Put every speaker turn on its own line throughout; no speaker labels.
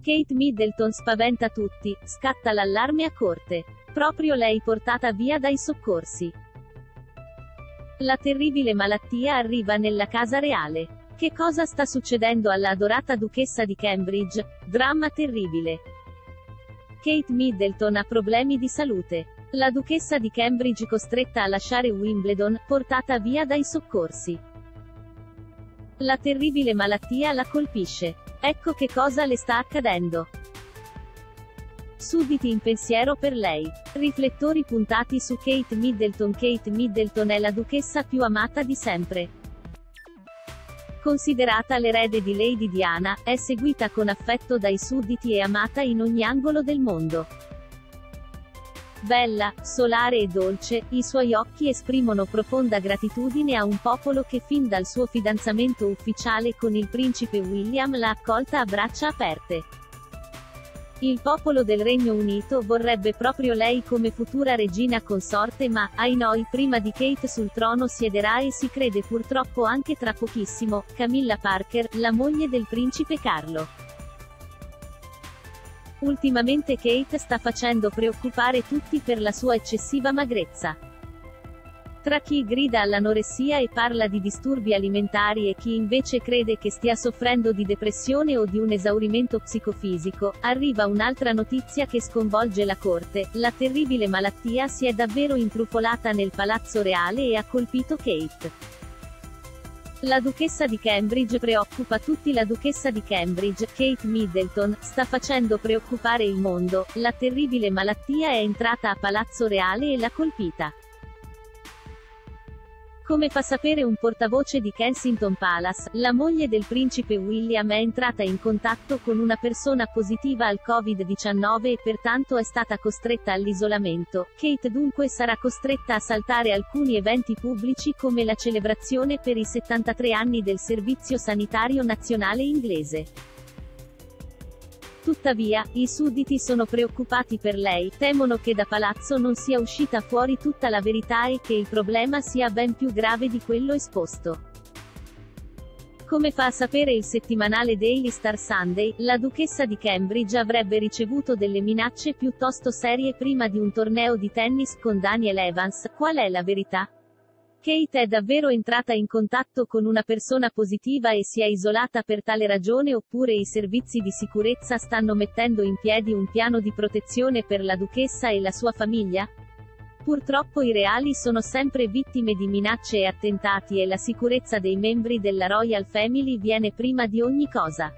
Kate Middleton spaventa tutti, scatta l'allarme a corte. Proprio lei portata via dai soccorsi. La terribile malattia arriva nella casa reale. Che cosa sta succedendo alla adorata duchessa di Cambridge? Dramma terribile. Kate Middleton ha problemi di salute. La duchessa di Cambridge costretta a lasciare Wimbledon, portata via dai soccorsi. La terribile malattia la colpisce. Ecco che cosa le sta accadendo. Sudditi in pensiero per lei. Riflettori puntati su Kate Middleton. Kate Middleton è la duchessa più amata di sempre. Considerata l'erede di Lady Diana, è seguita con affetto dai sudditi e amata in ogni angolo del mondo. Bella, solare e dolce, i suoi occhi esprimono profonda gratitudine a un popolo che fin dal suo fidanzamento ufficiale con il principe William l'ha accolta a braccia aperte. Il popolo del Regno Unito vorrebbe proprio lei come futura regina consorte, ma, ahinoi, prima di Kate sul trono siederà e si crede purtroppo anche tra pochissimo, Camilla Parker, la moglie del principe Carlo. Ultimamente Kate sta facendo preoccupare tutti per la sua eccessiva magrezza. Tra chi grida all'anoressia e parla di disturbi alimentari e chi invece crede che stia soffrendo di depressione o di un esaurimento psicofisico, arriva un'altra notizia che sconvolge la corte: la terribile malattia si è davvero intrufolata nel palazzo reale e ha colpito Kate. La duchessa di Cambridge preoccupa tutti. La duchessa di Cambridge, Kate Middleton, sta facendo preoccupare il mondo. La terribile malattia è entrata a Palazzo Reale e l'ha colpita. Come fa sapere un portavoce di Kensington Palace, la moglie del principe William è entrata in contatto con una persona positiva al Covid-19 e pertanto è stata costretta all'isolamento. Kate dunque sarà costretta a saltare alcuni eventi pubblici come la celebrazione per i 73 anni del Servizio Sanitario Nazionale inglese. Tuttavia, i sudditi sono preoccupati per lei, temono che da palazzo non sia uscita fuori tutta la verità e che il problema sia ben più grave di quello esposto. Come fa a sapere il settimanale Daily Star Sunday, la duchessa di Cambridge avrebbe ricevuto delle minacce piuttosto serie prima di un torneo di tennis con Daniel Evans. Qual è la verità? Kate è davvero entrata in contatto con una persona positiva e si è isolata per tale ragione, oppure i servizi di sicurezza stanno mettendo in piedi un piano di protezione per la duchessa e la sua famiglia? Purtroppo i reali sono sempre vittime di minacce e attentati e la sicurezza dei membri della Royal Family viene prima di ogni cosa.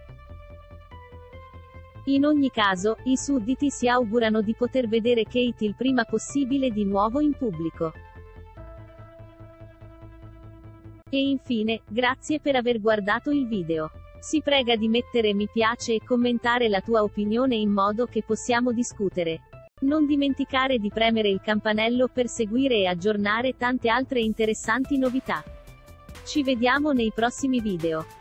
In ogni caso, i sudditi si augurano di poter vedere Kate il prima possibile di nuovo in pubblico. E infine, grazie per aver guardato il video. Si prega di mettere mi piace e commentare la tua opinione in modo che possiamo discutere. Non dimenticare di premere il campanello per seguire e aggiornare tante altre interessanti novità. Ci vediamo nei prossimi video.